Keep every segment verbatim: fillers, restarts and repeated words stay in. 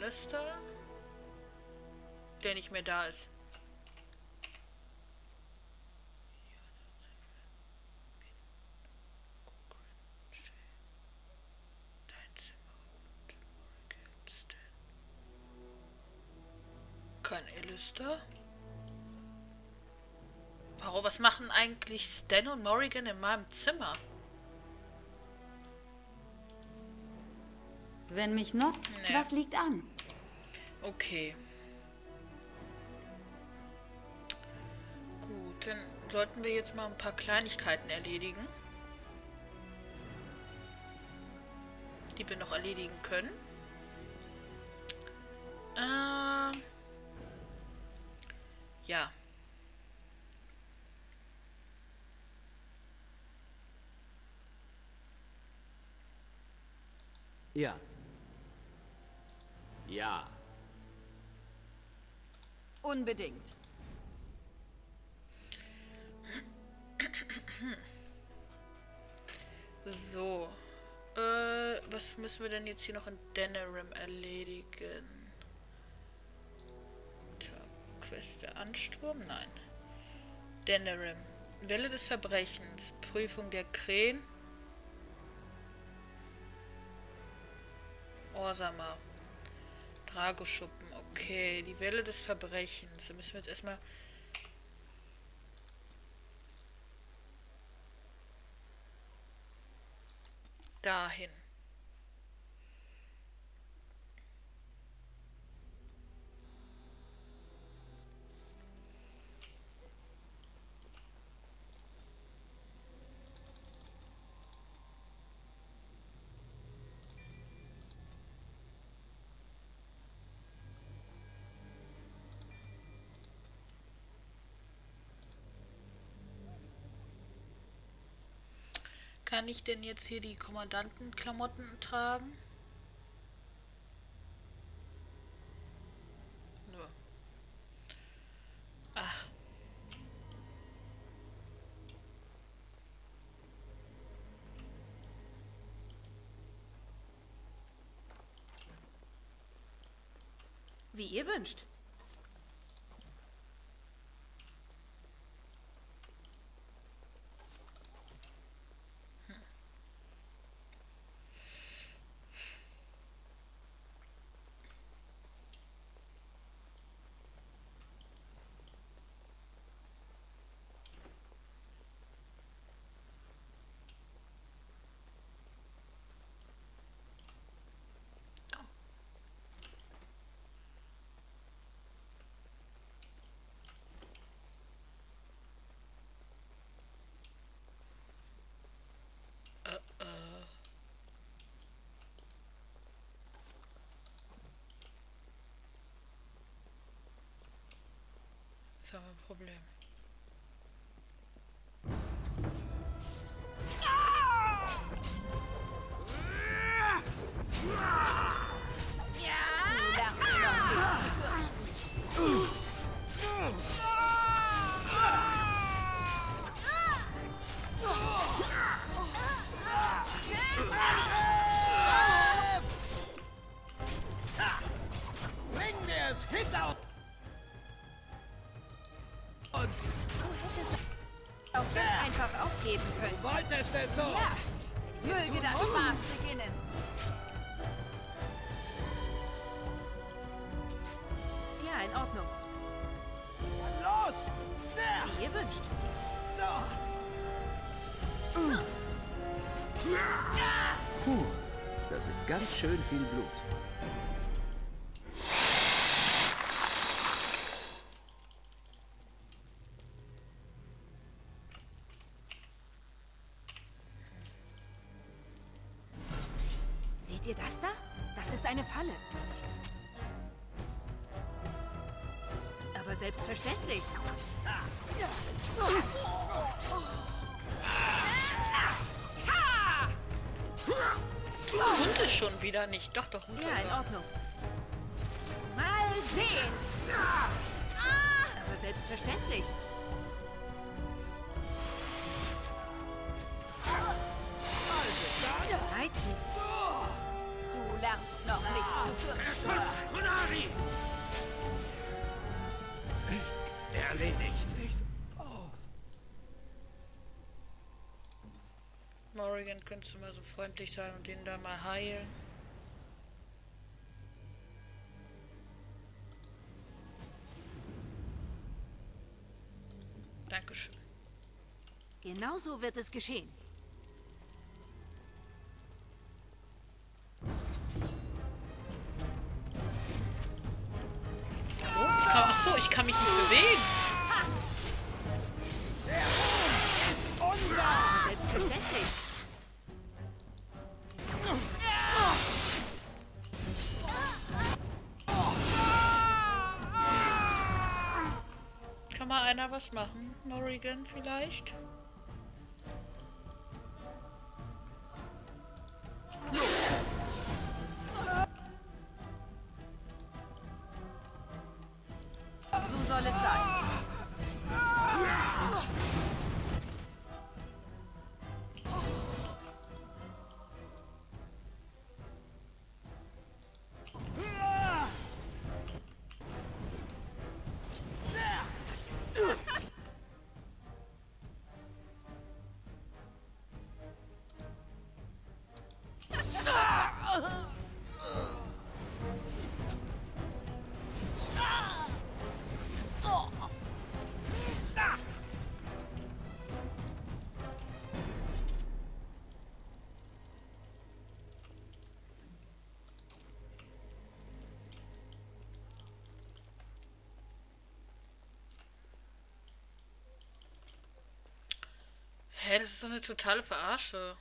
Alistair, der nicht mehr da ist. Kein Alistair. Warum, was machen eigentlich Stan und Morrigan in meinem Zimmer? Wenn mich noch, Nee. was liegt an? Okay. Gut, dann sollten wir jetzt mal ein paar Kleinigkeiten erledigen, die wir noch erledigen können. Äh, ja. Ja. Ja. Unbedingt. So. Äh, was müssen wir denn jetzt hier noch in Denerim erledigen? Quest der Ansturm? Nein. Denerim. Welle des Verbrechens. Prüfung der Krähen. Orsama. Dragoschuppen. Okay, die Welle des Verbrechens. Da müssen wir jetzt erstmal... dahin. Kann ich denn jetzt hier die Kommandantenklamotten tragen? Nur. Ach. Wie ihr wünscht. Das haben wir ein Problem. Bring mir es hinter uns! Du hättest auch ganz einfach aufgeben können. Wolltest es so? Ja, möge der Spaß beginnen. Ja, in Ordnung. Dann los! Der! Wie ihr wünscht. Da! Puh, das ist ganz schön viel Blut. Seht ihr das da? Das ist eine Falle. Aber selbstverständlich. Hund ist schon wieder nicht. Doch, doch, Hund. Ja, in also. Ordnung. Mal sehen. Aber selbstverständlich. Reizend. Du lernst noch nicht zu fürchten. erledigt. Nicht auf. Morrigan, könntest du mal so freundlich sein und ihn da mal heilen? Dankeschön. Genau so wird es geschehen. Hallo? Ich kann, ach so, ich kann mich nicht bewegen. Selbstverständlich. Kann mal einer was machen? Morrigan vielleicht? So soll es sein. Hä, das ist so eine totale Verarsche.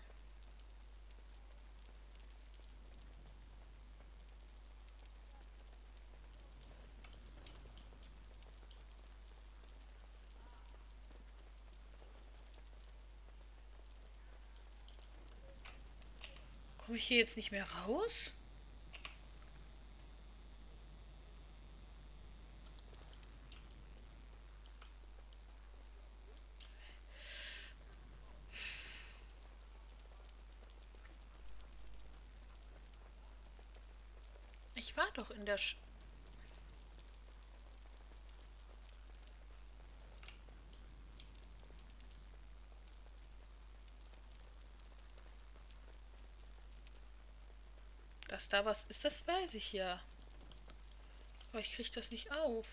Komme ich hier jetzt nicht mehr raus? Ich war doch in der Sch Dass da was ist, das weiß ich ja. Aber ich krieg das nicht auf.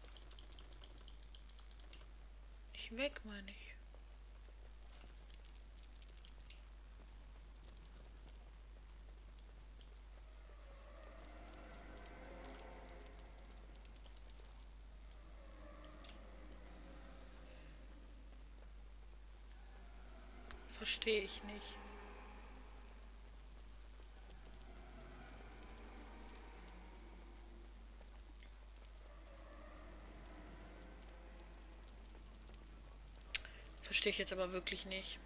Nicht weg, meine ich. Verstehe ich nicht. Verstehe ich jetzt aber wirklich nicht.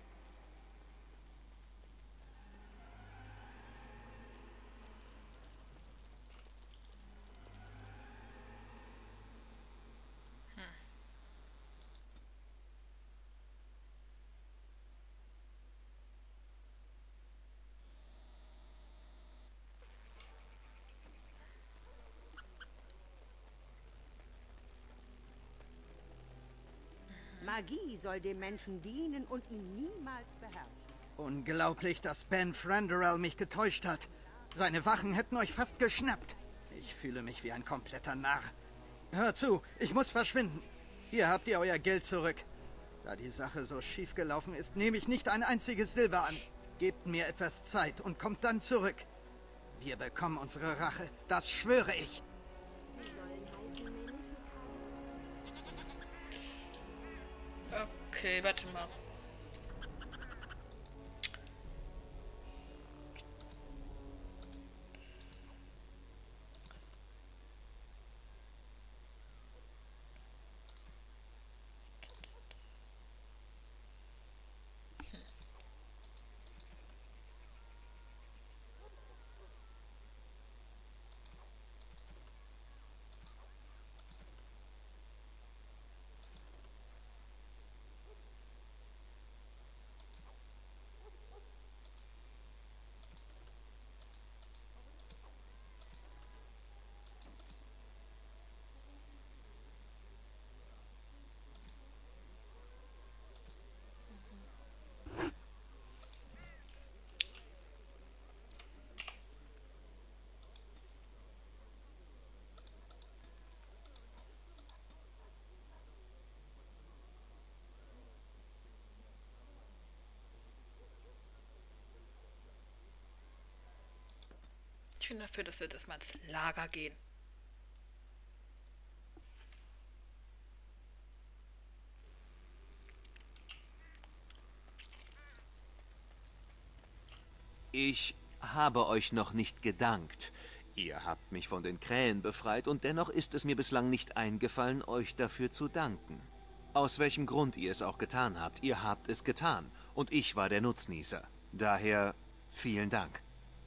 Magie soll dem Menschen dienen und ihn niemals beherrschen. Unglaublich, dass Ben Thranduil mich getäuscht hat. Seine Wachen hätten euch fast geschnappt. Ich fühle mich wie ein kompletter Narr. Hört zu, ich muss verschwinden. Hier habt ihr euer Geld zurück. Da die Sache so schief gelaufen ist, nehme ich nicht ein einziges Silber an. Gebt mir etwas Zeit und kommt dann zurück. Wir bekommen unsere Rache, das schwöre ich. Okay, warte mal. Ich bin dafür, dass wir das mal ins Lager gehen. Ich habe euch noch nicht gedankt. Ihr habt mich von den Krähen befreit und dennoch ist es mir bislang nicht eingefallen, euch dafür zu danken. Aus welchem Grund ihr es auch getan habt, ihr habt es getan und ich war der Nutznießer. Daher vielen Dank.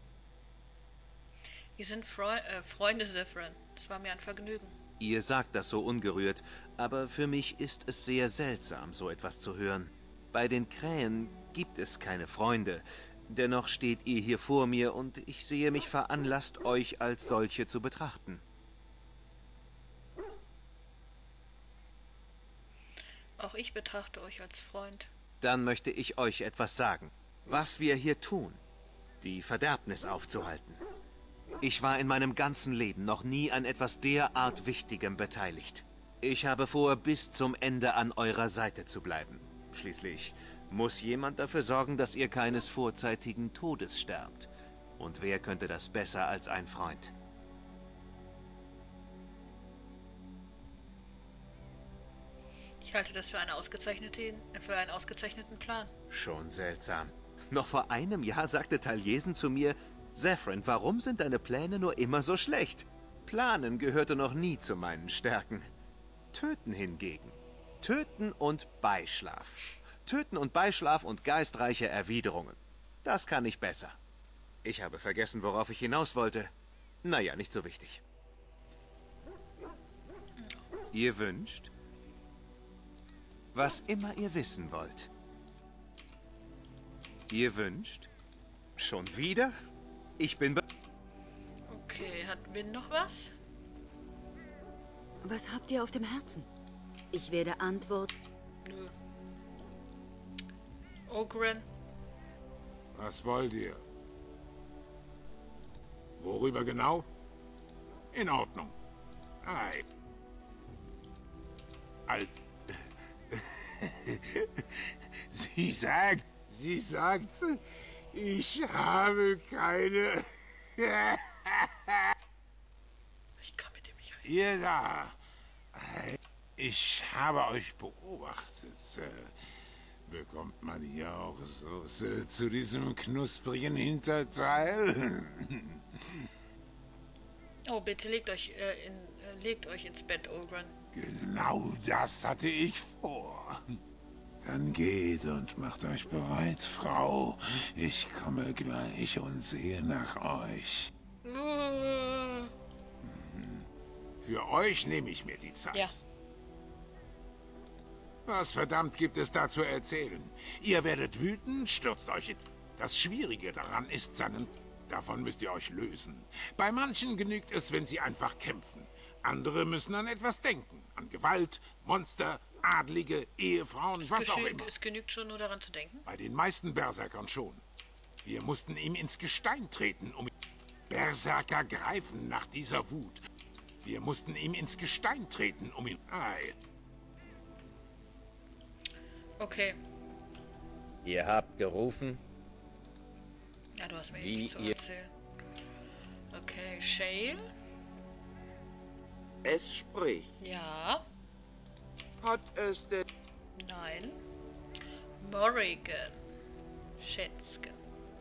Wir sind Freu äh, Freunde, Zephyrin. Es war mir ein Vergnügen. Ihr sagt das so ungerührt, aber für mich ist es sehr seltsam, so etwas zu hören. Bei den Krähen gibt es keine Freunde. Dennoch steht ihr hier vor mir und ich sehe mich veranlasst, euch als solche zu betrachten. Auch ich betrachte euch als Freund. Dann möchte ich euch etwas sagen. Was wir hier tun, die Verderbnis aufzuhalten. Ich war in meinem ganzen Leben noch nie an etwas derart Wichtigem beteiligt. Ich habe vor, bis zum Ende an eurer Seite zu bleiben. Schließlich muss jemand dafür sorgen, dass ihr keines vorzeitigen Todes sterbt. Und wer könnte das besser als ein Freund? Ich halte das für, eine ausgezeichnete, für einen ausgezeichneten Plan. Schon seltsam. Noch vor einem Jahr sagte Taliesin zu mir, Zephyrin, warum sind deine Pläne nur immer so schlecht? Planen gehörte noch nie zu meinen Stärken. Töten hingegen. Töten und Beischlaf. Töten und Beischlaf und geistreiche Erwiderungen. Das kann ich besser. Ich habe vergessen, worauf ich hinaus wollte. Naja, nicht so wichtig. Ihr wünscht? Was immer ihr wissen wollt. Ihr wünscht? Schon wieder? Ich bin be... Okay, hat Win noch was? Was habt ihr auf dem Herzen? Ich werde antworten. Nö. Ogren. Was wollt ihr? Worüber genau? In Ordnung. Ei. Alt. Sie sagt, sie sagt, ich habe keine... Ich kann mit dem nicht reden. Ihr da. Ich habe euch beobachtet. Bekommt man hier auch Soße zu diesem knusprigen Hinterteil? Oh, bitte legt euch, äh, in, äh, legt euch ins Bett, Ogren. Genau das hatte ich vor. Dann geht und macht euch bereit, Frau. Ich komme gleich und sehe nach euch. Für euch nehme ich mir die Zeit. Ja. Was verdammt gibt es da zu erzählen? Ihr werdet wütend, stürzt euch in... Das Schwierige daran ist seinen... Davon müsst ihr euch lösen. Bei manchen genügt es, wenn sie einfach kämpfen. Andere müssen an etwas denken. An Gewalt, Monster, Adlige, Ehefrauen, Es, was auch geschü- immer. es genügt schon nur daran zu denken. Bei den meisten Berserkern schon. Wir mussten ihm ins Gestein treten, um... Berserker greifen nach dieser Wut. Wir mussten ihm ins Gestein treten, um ihn... Ei. Okay. Ihr habt gerufen? Ja, du hast mir eh Wie nichts zu ihr- erzählen. Okay, Shale? Es spricht. Ja. Hat es denn... Nein. Morrigan. Schätzke.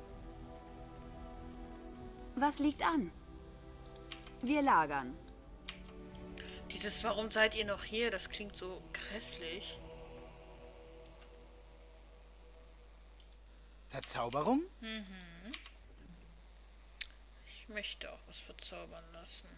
Was liegt an? Wir lagern. Dieses Warum seid ihr noch hier? Das klingt so grässlich. Verzauberung? Ich möchte auch was verzaubern lassen.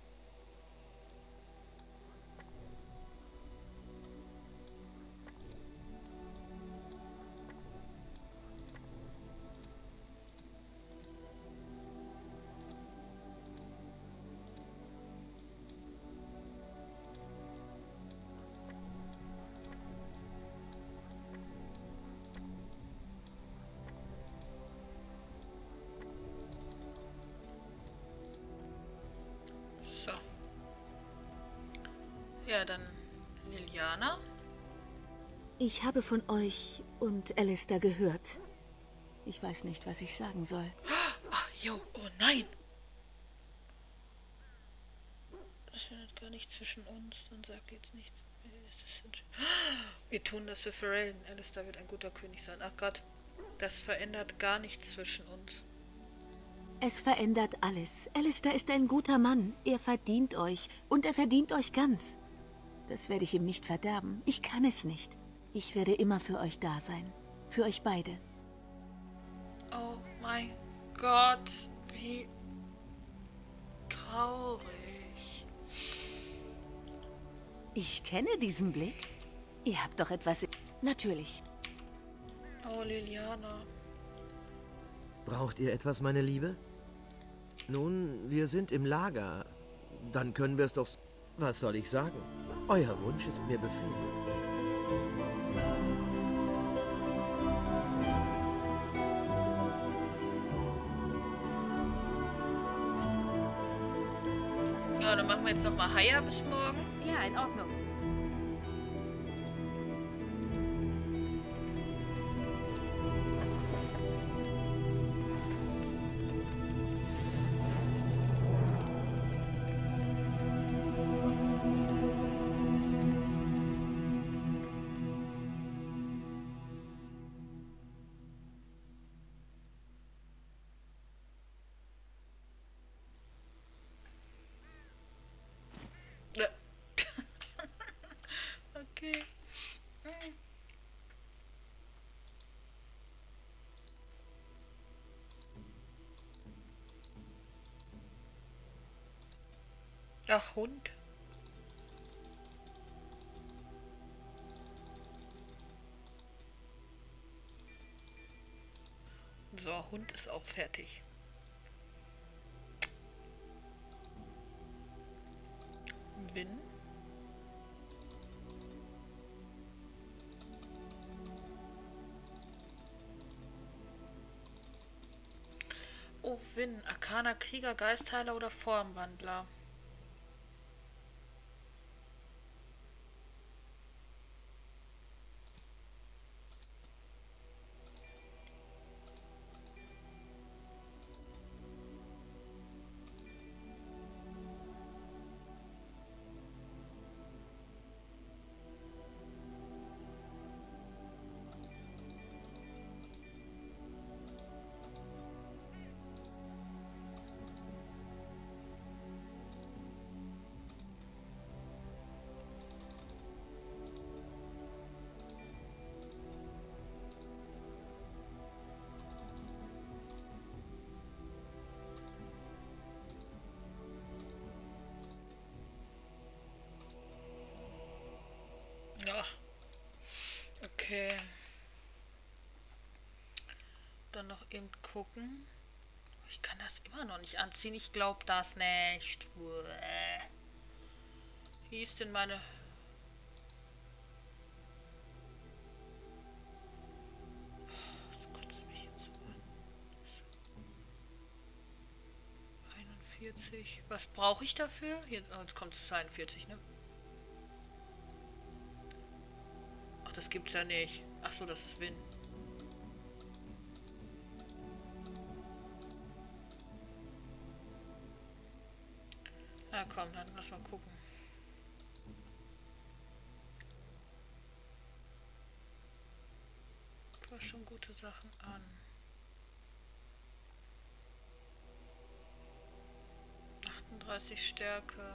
So. Ja, dann Liliana. Ich habe von euch und Alistair gehört. Ich weiß nicht, was ich sagen soll. Ach, jo, oh nein. Das findet gar nicht zwischen uns, dann sagt jetzt nichts. Wir tun das für Ferelden. Alistair wird ein guter König sein. Ach Gott, das verändert gar nichts zwischen uns. Es verändert alles. Alistair ist ein guter Mann. Er verdient euch. Und er verdient euch ganz. Das werde ich ihm nicht verderben. Ich kann es nicht. Ich werde immer für euch da sein. Für euch beide. Oh mein Gott, wie traurig. Ich kenne diesen Blick. Ihr habt doch etwas... Natürlich. Oh, Liliana. Braucht ihr etwas, meine Liebe? Nun, wir sind im Lager. Dann können wir es doch... Was soll ich sagen? Euer Wunsch ist mir Befehl. Ja, dann machen wir jetzt nochmal Haier bis morgen. Ja, in Ordnung. Okay. Ach, Hund. So, Hund ist auch fertig. Win. Oh, Win. Arkaner Krieger, Geistheiler oder Formwandler. Ach, okay. Dann noch eben gucken. Ich kann das immer noch nicht anziehen. Ich glaube das nicht. Wie ist denn meine... Das kotzt mich jetzt so an. einundvierzig. Was brauche ich dafür? Hier, oh, jetzt kommt es zweiundvierzig, ne? Das gibt's ja nicht. Ach so, das ist Win. Na komm, dann lass mal gucken. Du hast schon gute Sachen an. achtunddreißig Stärke.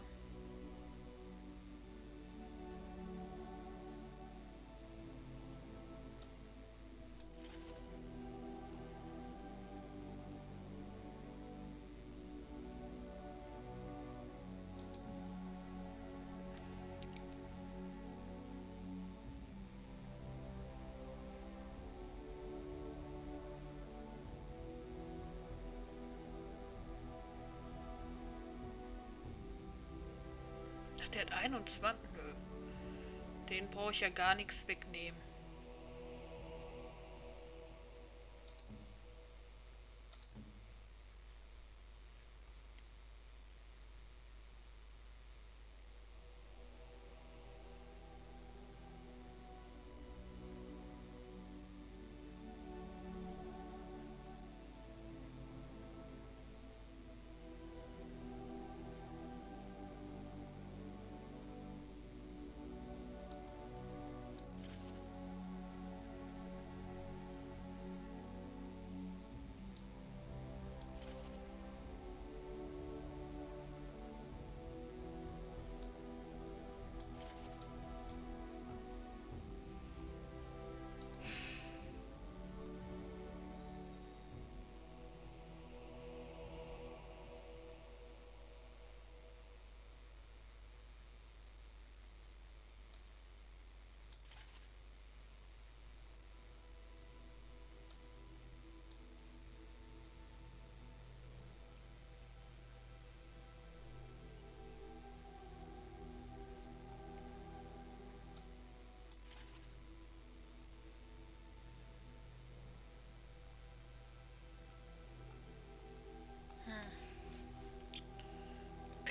Der hat einundzwanzig. Nö. Den brauche ich ja gar nichts wegnehmen.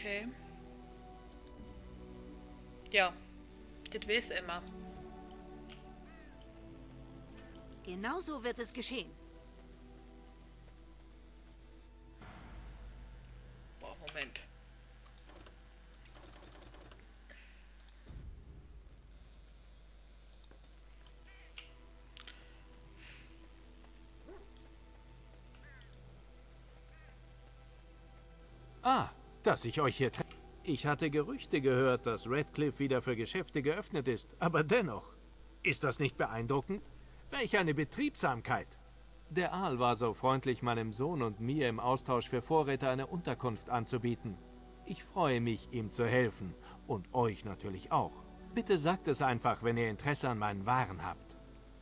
Okay. Ja, das weiß immer. Genau so wird es geschehen. Boah, Moment. Ah, dass ich euch hier treffe. Ich hatte Gerüchte gehört, dass Redcliffe wieder für Geschäfte geöffnet ist. Aber dennoch, ist das nicht beeindruckend? Welch eine Betriebsamkeit! Der Aal war so freundlich, meinem Sohn und mir im Austausch für Vorräte eine Unterkunft anzubieten. Ich freue mich, ihm zu helfen. Und euch natürlich auch. Bitte sagt es einfach, wenn ihr Interesse an meinen Waren habt.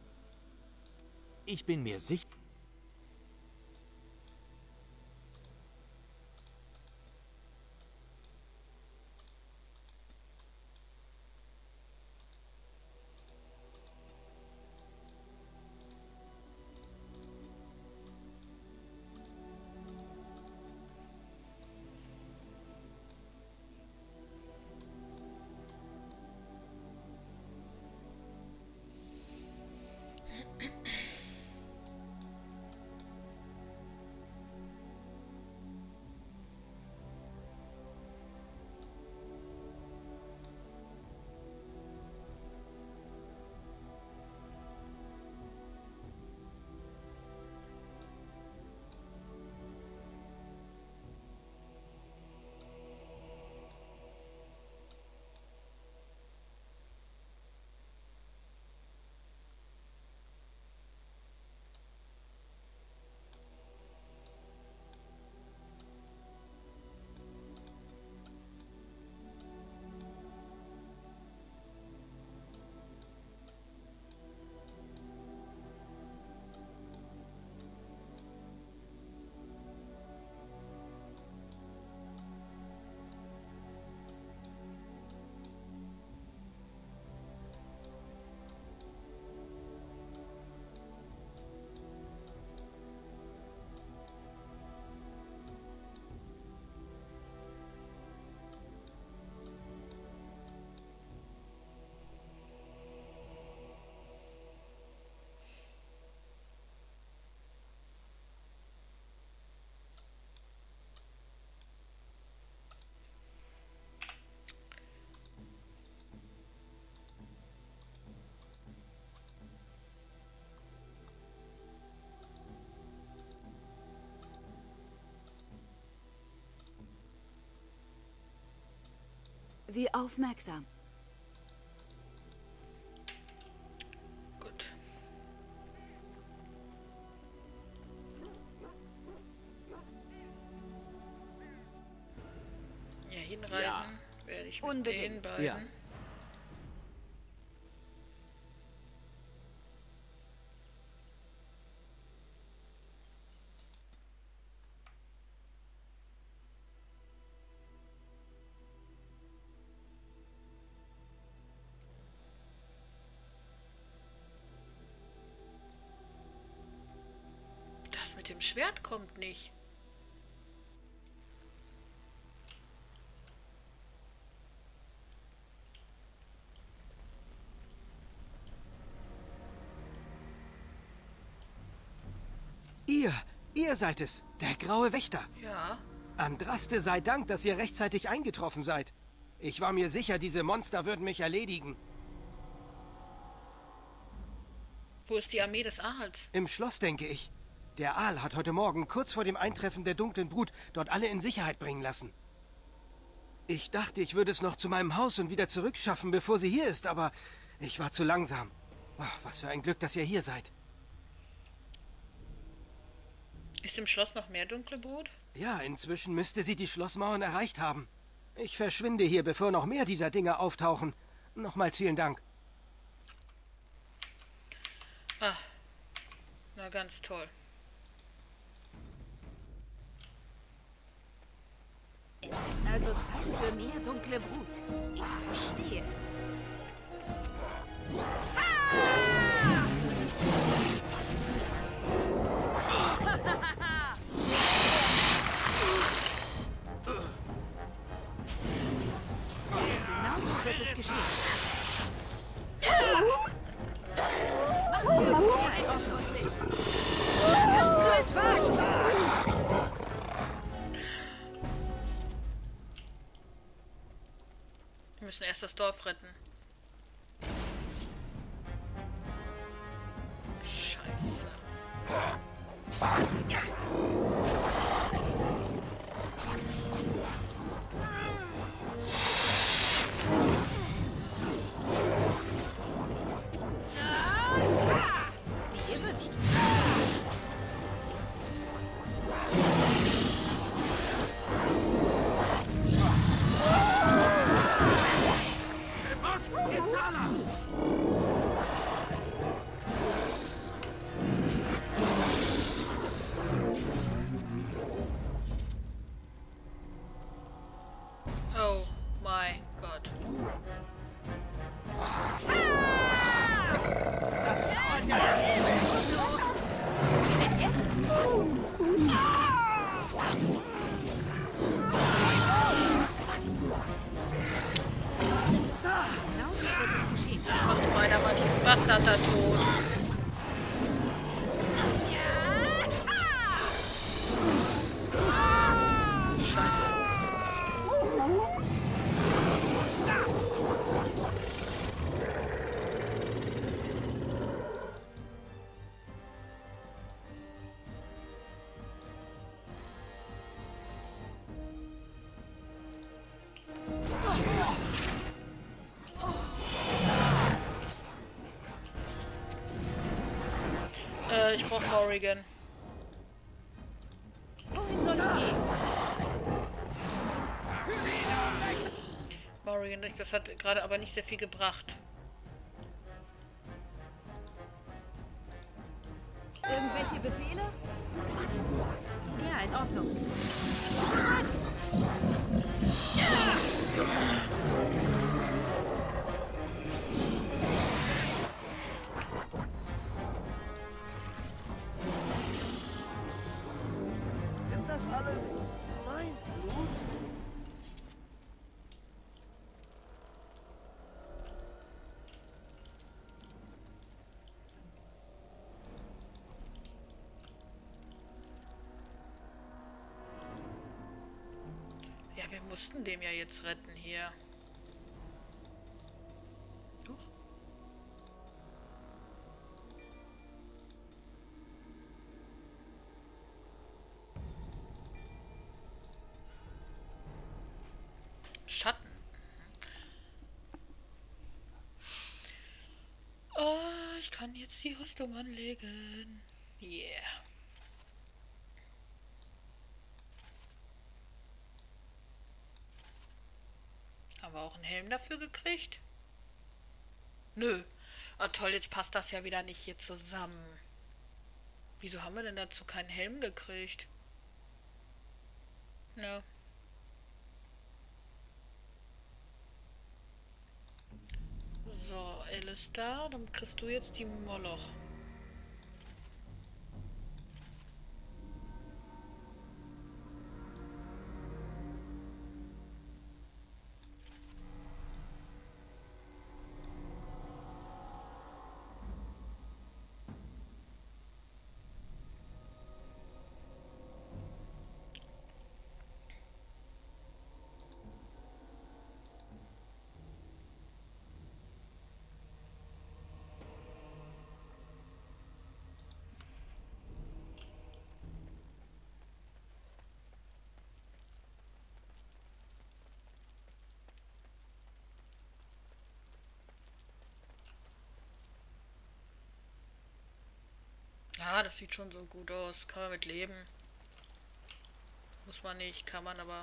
Ich bin mir sicher... Wie aufmerksam. Gut. Ja, hinreisen Ja. werde ich mit Unbedingt. den beiden. Ja. Das mit dem Schwert kommt nicht. Ihr, ihr seid es, der graue Wächter. Ja. Andraste sei Dank, dass ihr rechtzeitig eingetroffen seid. Ich war mir sicher, diese Monster würden mich erledigen. Wo ist die Armee des Aals? Im Schloss, denke ich. Der Aal hat heute Morgen, kurz vor dem Eintreffen der dunklen Brut, dort alle in Sicherheit bringen lassen. Ich dachte, ich würde es noch zu meinem Haus und wieder zurückschaffen, bevor sie hier ist, aber ich war zu langsam. Ach, was für ein Glück, dass ihr hier seid. Ist im Schloss noch mehr dunkle Brut? Ja, inzwischen müsste sie die Schlossmauern erreicht haben. Ich verschwinde hier, bevor noch mehr dieser Dinge auftauchen. Nochmals vielen Dank. Ah, na ganz toll. Es ist also Zeit für mehr dunkle Brut. Ich verstehe. Erst das Dorf retten. Scheiße. Wie ihr wünscht. Oh mein Gott. Das dauert ja ewig. Genau so wird es geschehen. Mach doch einer mal diesen Bastard da tot. Scheiße. Äh, ich brauch Morrigan. Wohin soll ich gehen? Morrigan, das hat gerade aber nicht sehr viel gebracht. Irgendwelche Befehle? Ja, in Ordnung. Ist das alles mein Blut? Ja, wir mussten dem ja jetzt retten hier. Doch. Schatten. Oh, ich kann jetzt die Rüstung anlegen. Yeah. Haben wir auch einen Helm dafür gekriegt? Nö. Ah toll, jetzt passt das ja wieder nicht hier zusammen. Wieso haben wir denn dazu keinen Helm gekriegt? Ja. So, Alistair, dann kriegst du jetzt die Moloch. Ja, das sieht schon so gut aus. Kann man mit leben. Muss man nicht, kann man aber.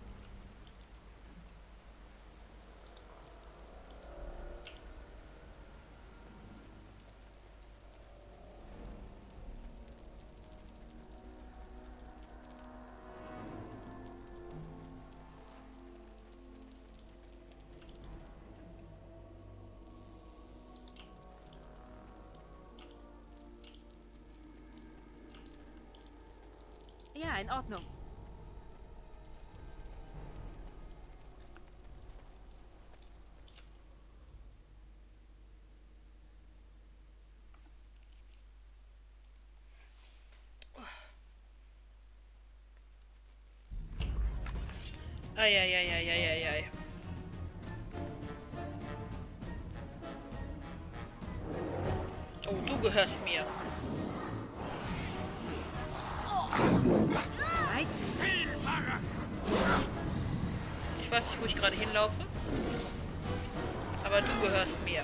Ja, in Ordnung. Eieieiei. Du gehörst mir. Ich weiß nicht, wo ich gerade hinlaufe. Aber du gehörst mir.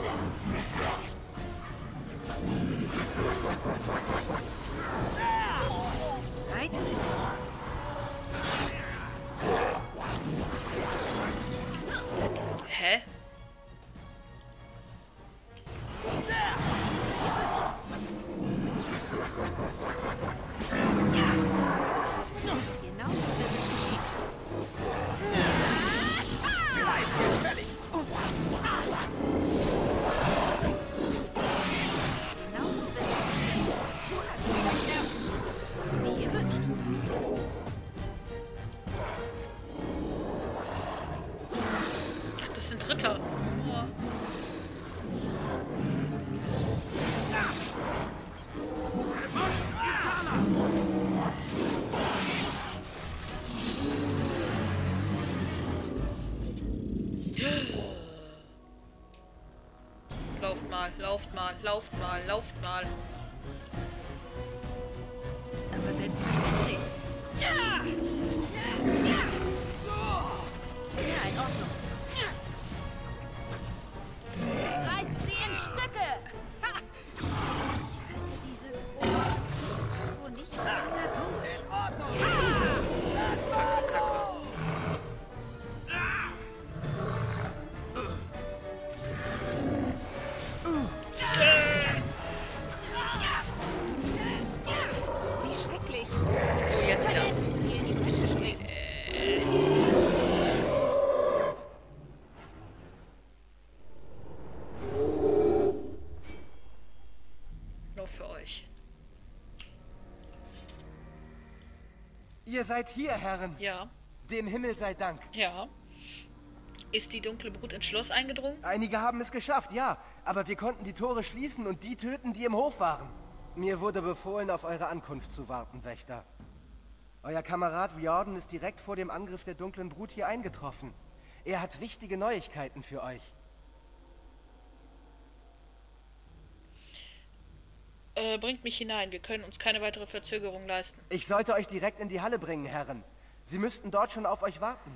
Reizend. Hä? Genauso wird es geschehen. Bleib gefälligst. Genauso wird es geschehen. Du hast mich verderben. Wie gewünscht. Ach, das sind Ritter. Oh. Lauft mal, lauft mal, lauft mal, lauft mal. Aber selbstverständlich. Ja! Ja, in Ordnung. Reißt sie in Stücke! Ich halte dieses Ohr so nicht mehr durch. In Ordnung. Wie schrecklich. Ich jetzt wieder. Hier in die Büsche springt. Nur für euch. Ihr seid hier, Herren. Ja. Dem Himmel sei Dank. Ja. Ist die dunkle Brut ins Schloss eingedrungen? Einige haben es geschafft, ja. Aber wir konnten die Tore schließen und die töten, die im Hof waren. Mir wurde befohlen, auf eure Ankunft zu warten, Wächter. Euer Kamerad Riordan ist direkt vor dem Angriff der dunklen Brut hier eingetroffen. Er hat wichtige Neuigkeiten für euch. Äh, bringt mich hinein. Wir können uns keine weitere Verzögerung leisten. Ich sollte euch direkt in die Halle bringen, Herren. Sie müssten dort schon auf euch warten.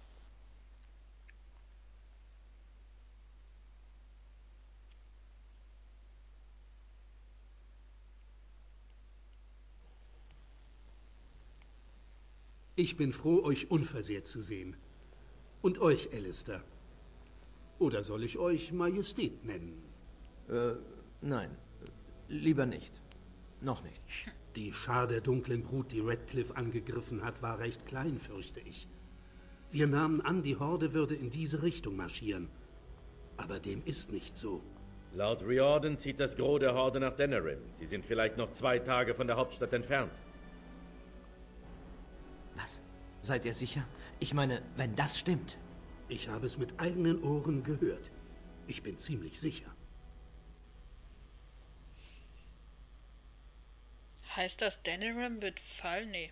Ich bin froh, euch unversehrt zu sehen. Und euch, Alistair. Oder soll ich euch Majestät nennen? Äh, nein. Lieber nicht. Noch nicht. Die Schar der dunklen Brut, die Radcliffe angegriffen hat, war recht klein, fürchte ich. Wir nahmen an, die Horde würde in diese Richtung marschieren. Aber dem ist nicht so. Laut Riordan zieht das Gros der Horde nach Denerim. Sie sind vielleicht noch zwei Tage von der Hauptstadt entfernt. Was? Seid ihr sicher? Ich meine, wenn das stimmt. Ich habe es mit eigenen Ohren gehört. Ich bin ziemlich sicher. Heißt das, Denerim wird fallen? Nee.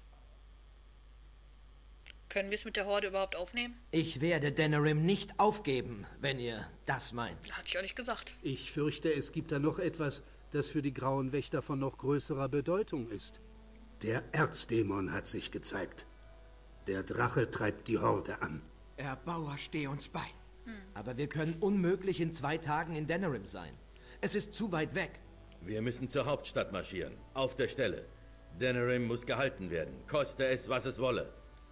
Können wir es mit der Horde überhaupt aufnehmen? Ich werde Denerim nicht aufgeben, wenn ihr das meint. Hatte ich auch nicht gesagt. Ich fürchte, es gibt da noch etwas, das für die Grauen Wächter von noch größerer Bedeutung ist. Der Erzdämon hat sich gezeigt. Der Drache treibt die Horde an. Erbauer, steh uns bei. Hm. Aber wir können unmöglich in zwei Tagen in Denerim sein. Es ist zu weit weg. Wir müssen zur Hauptstadt marschieren. Auf der Stelle. Denerim muss gehalten werden. Koste es, was es wolle.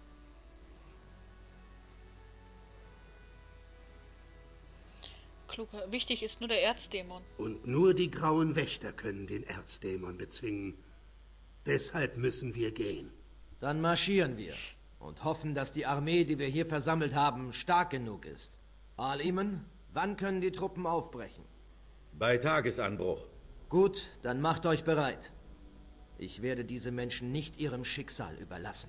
Kluger. Wichtig ist nur der Erzdämon. Und nur die Grauen Wächter können den Erzdämon bezwingen. Deshalb müssen wir gehen. Dann marschieren wir. Und hoffen, dass die Armee, die wir hier versammelt haben, stark genug ist. Al-Iman, wann können die Truppen aufbrechen? Bei Tagesanbruch. Gut, dann macht euch bereit. Ich werde diese Menschen nicht ihrem Schicksal überlassen.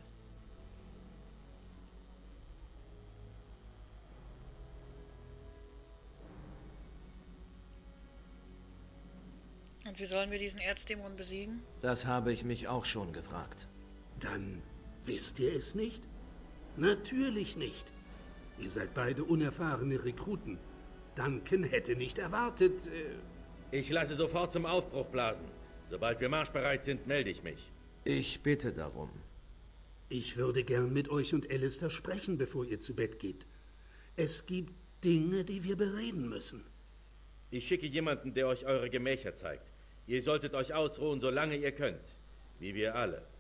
Und wie sollen wir diesen Erzdämon besiegen? Das habe ich mich auch schon gefragt. Dann wisst ihr es nicht? Natürlich nicht. Ihr seid beide unerfahrene Rekruten. Duncan hätte nicht erwartet... Äh, Ich lasse sofort zum Aufbruch blasen. Sobald wir marschbereit sind, melde ich mich. Ich bitte darum. Ich würde gern mit euch und Alistair sprechen, bevor ihr zu Bett geht. Es gibt Dinge, die wir bereden müssen. Ich schicke jemanden, der euch eure Gemächer zeigt. Ihr solltet euch ausruhen, solange ihr könnt. Wie wir alle.